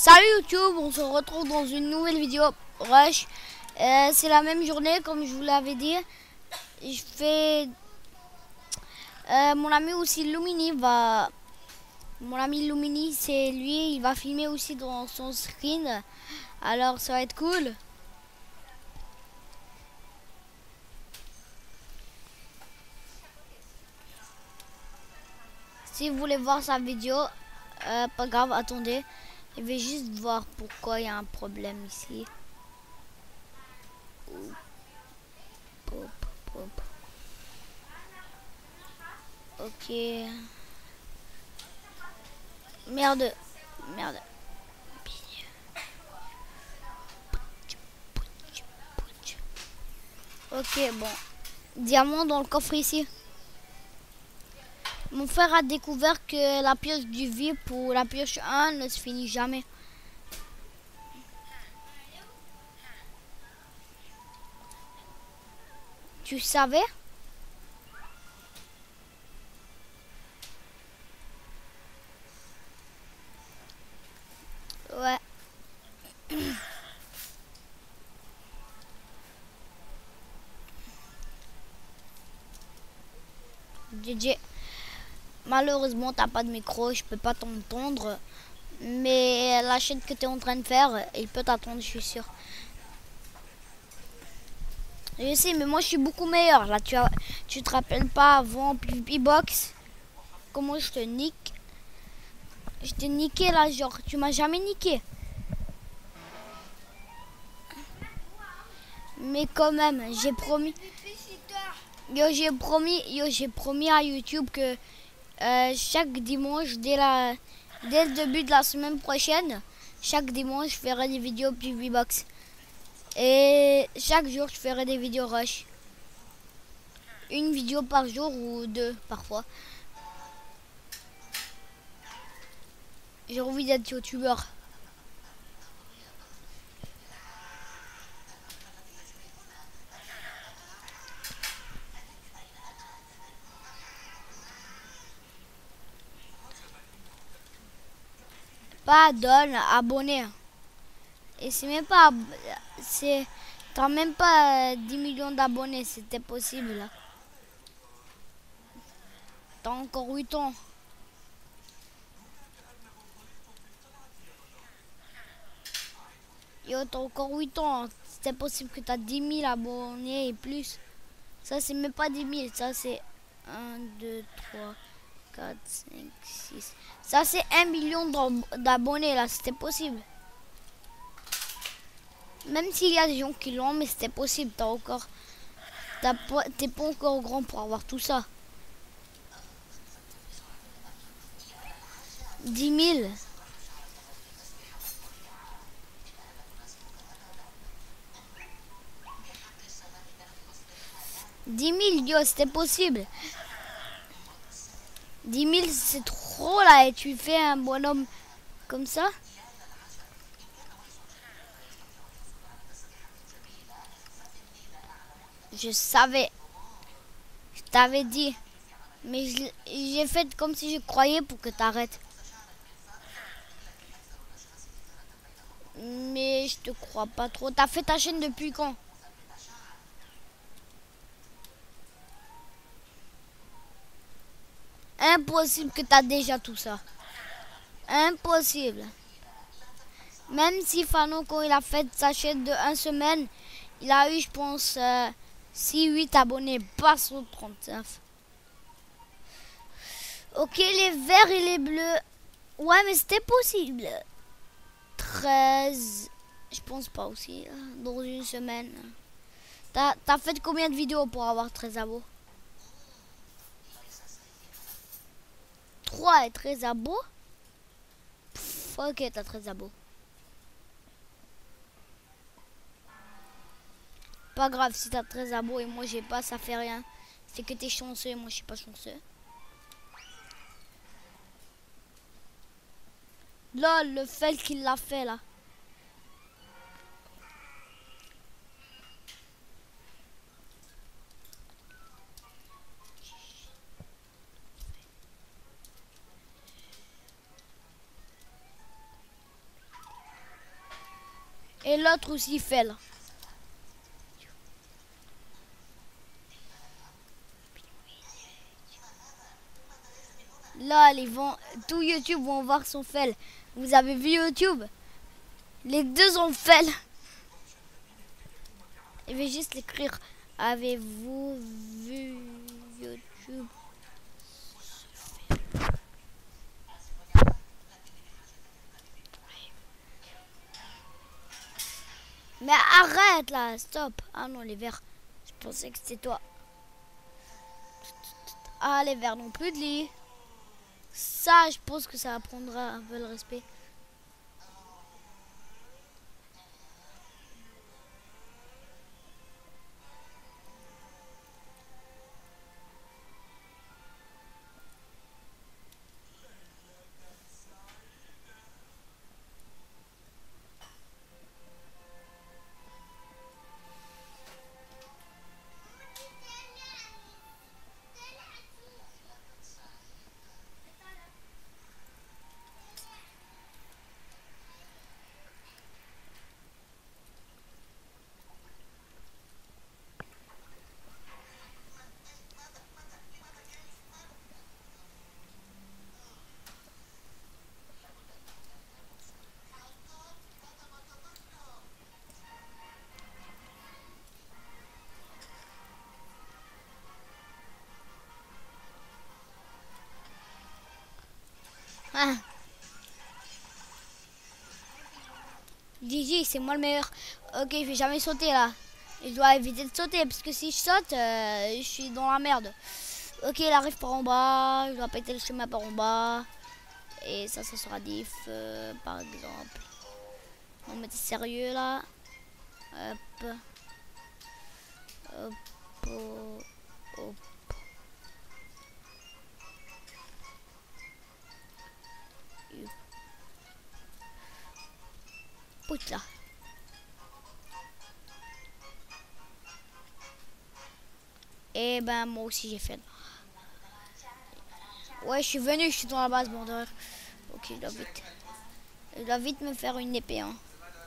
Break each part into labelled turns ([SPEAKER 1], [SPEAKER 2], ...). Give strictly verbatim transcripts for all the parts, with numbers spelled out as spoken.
[SPEAKER 1] Salut YouTube, on se retrouve dans une nouvelle vidéo Rush. Euh, c'est la même journée comme je vous l'avais dit. Je fais euh, mon ami aussi Lumini va. Mon ami Lumini, c'est lui, il va filmer aussi dans son screen. Alors ça va être cool. Si vous voulez voir sa vidéo, euh, pas grave, attendez. Je vais juste voir pourquoi il y a un problème ici. Pop, pop. Ok. Merde. Merde. Ok, bon. Diamant dans le coffre ici. Mon frère a découvert que la pioche du V I P ou la pioche un ne se finit jamais. Tu savais? Ouais. J J. Malheureusement, t'as pas de micro, je peux pas t'entendre. Mais la chaîne que tu es en train de faire, il peut t'attendre, je suis sûr. Je sais, mais moi je suis beaucoup meilleur. Là, tu, as, tu te rappelles pas avant PvPbox comment je te nique? Je t'ai niqué là, genre, tu m'as jamais niqué. Mais quand même, j'ai promis. Yo, j'ai promis, yo, j'ai promis à YouTube que euh, chaque dimanche, dès, la, dès le début de la semaine prochaine, chaque dimanche, je ferai des vidéos PvPbox. Et chaque jour, je ferai des vidéos rush. Une vidéo par jour ou deux parfois. J'ai envie d'être youtubeur. Pas donne, abonné. Et c'est même pas... c'est T'as même pas dix millions d'abonnés, c'était possible là. T'as encore huit ans. Yo, t'as encore huit ans. C'était possible que t'as dix mille abonnés et plus. Ça, c'est même pas dix mille. Ça, c'est un, deux, trois, quatre, cinq, six. Ça, c'est un million d'abonnés là. C'était possible. Même s'il y a des gens qui l'ont, mais c'était possible. T'as encore... T'es pas encore grand pour avoir tout ça. dix mille. dix mille, yo, c'était possible. dix mille, c'est trop là. Et tu fais un bonhomme comme ça. Je savais. Je t'avais dit. Mais j'ai fait comme si je croyais pour que t'arrêtes. Mais je te crois pas trop. T'as fait ta chaîne depuis quand? Impossible que t'as déjà tout ça. Impossible. Même si Fano, quand il a fait sa chaîne de une semaine, il a eu, je pense, euh, six huit abonnés, pas sur trente-neuf. Ok, les verts et les bleus. Ouais, mais c'était possible. treize. Je pense pas aussi. Dans une semaine. T'as fait combien de vidéos pour avoir treize abos? trois et treize abos? Pff, ok, t'as treize abos. Pas grave si t'as treize abos et moi j'ai pas, ça fait rien. C'est que t'es chanceux et moi je suis pas chanceux. Là, le fait qu'il l'a fait là. Et l'autre aussi fail. Là, les vont, tout YouTube vont voir son fail. Vous avez vu YouTube? Les deux ont fail. Je vais juste l'écrire. Avez-vous vu YouTube? Mais arrête là, stop. Ah non, les verts. Je pensais que c'était toi. Ah, les verts n'ont plus de lit. Ça, je pense que ça apprendra un peu le respect. Ah. Gigi, c'est moi le meilleur. Ok, je vais jamais sauter là. Je dois éviter de sauter parce que si je saute, euh, je suis dans la merde. Ok, il arrive par en bas. Je dois péter le chemin par en bas. Et ça, ça sera diff, euh, par exemple. On va mettre sérieux là. Hop. Hop. Hop. Hop. Poutre là. Et ben moi aussi j'ai fait. Ouais, je suis venu, je suis dans la base border. Ok, je dois vite. Je dois vite me faire une épée. Hein.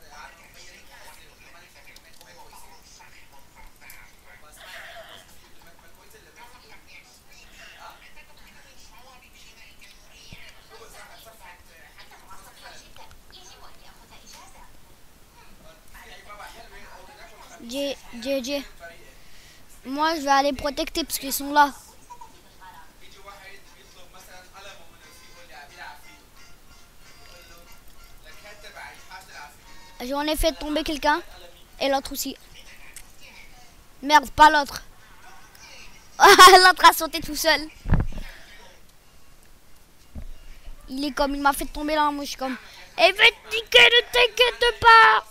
[SPEAKER 1] J J. Moi, je vais aller protecter parce qu'ils sont là. J'en ai fait tomber quelqu'un. Et l'autre aussi. Merde, pas l'autre. L'autre a sauté tout seul. Il est comme, il m'a fait tomber là. Moi, je suis comme, eh, va te niquer, ne t'inquiète pas.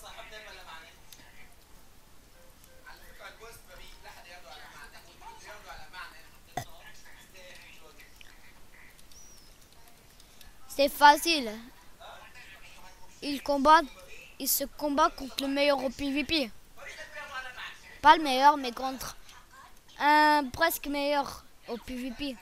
[SPEAKER 1] C'est facile. Il combat, il se combat contre le meilleur au P V P. Pas le meilleur, mais contre un presque meilleur au P V P.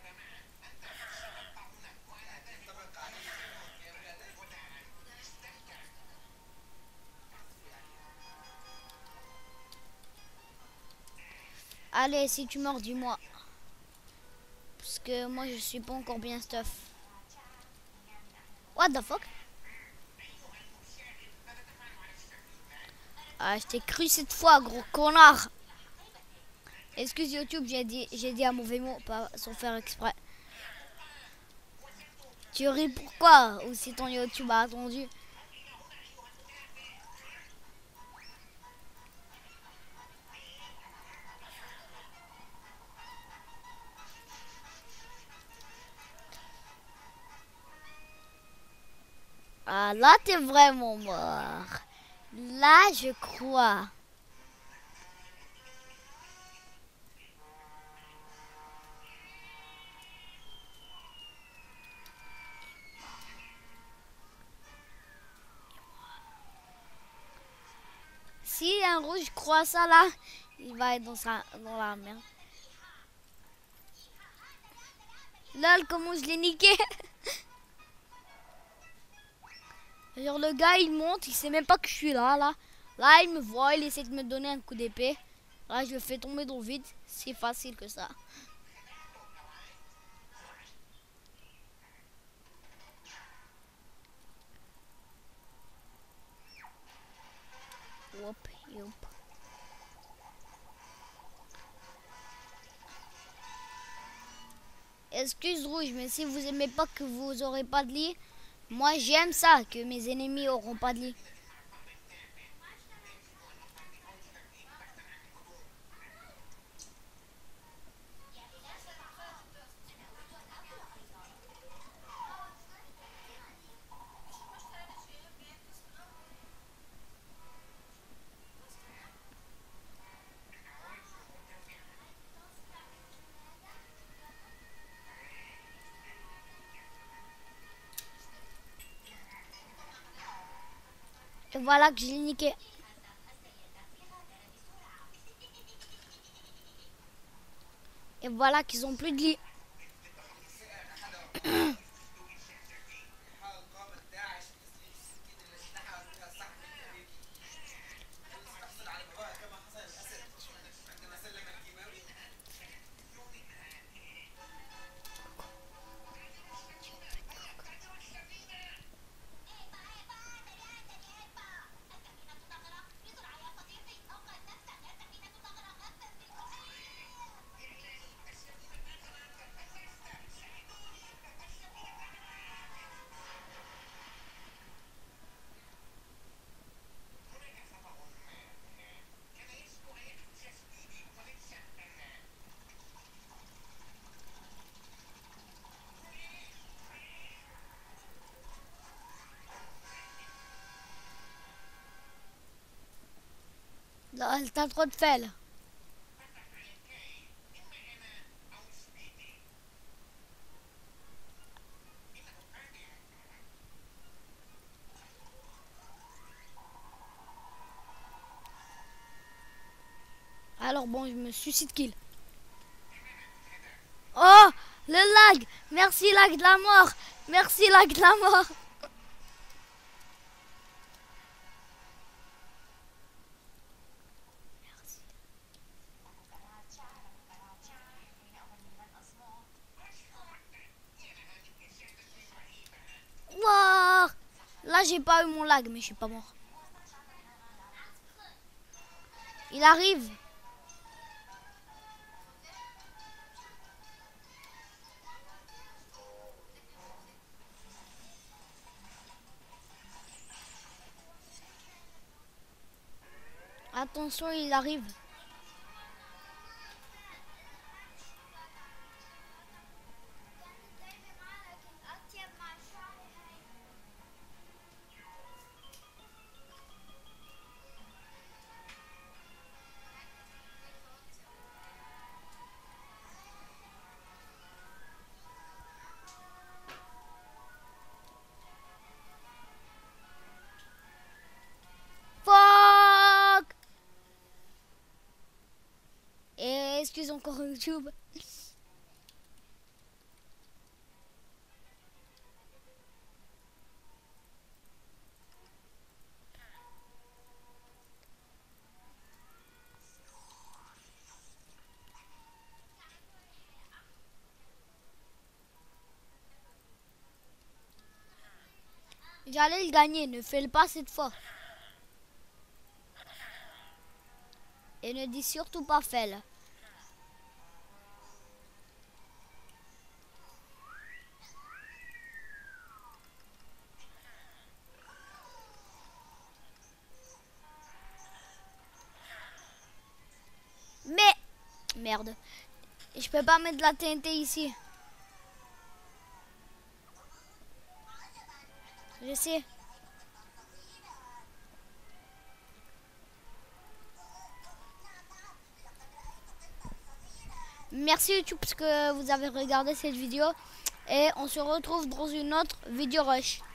[SPEAKER 1] Allez, si tu meurs, dis-moi. Parce que moi, je suis pas encore bien stuff. What the fuck? Ah, je t'ai cru cette fois, gros connard. Excuse YouTube, j'ai dit, j'ai dit un mauvais mot, pas sans faire exprès. Tu ris pourquoi? Ou si ton YouTube a attendu? Ah, là, t'es vraiment mort. Là, je crois. Si un rouge croit ça là, il va être dans, sa, dans la merde. Lol, comment je l'ai niqué. Genre le gars il monte, il sait même pas que je suis là là. Là, il me voit, il essaie de me donner un coup d'épée. Là, je le fais tomber dans le vide. C'est facile que ça. Hop, hop. Excuse Rouge, mais si vous aimez pas que vous aurez pas de lit, moi j'aime ça, que mes ennemis auront pas de lit. Et voilà que je l'ai niqué. Et voilà qu'ils ont plus de lit. Là, t'as trop de fel. Alors bon, je me suicide kill. Oh, le lag. Merci lag de la mort. Merci lag de la mort. Wow. Là, j'ai pas eu mon lag, mais je suis pas mort. Il arrive. Attention, il arrive. Fuck. Et excuse encore YouTube. J'allais le gagner, ne fais-le pas cette fois. Et ne dis surtout pas fais-le. Mais, merde. Et je peux pas mettre de la T N T ici. Je sais. Merci YouTube parce que vous avez regardé cette vidéo. Et on se retrouve dans une autre vidéo rush.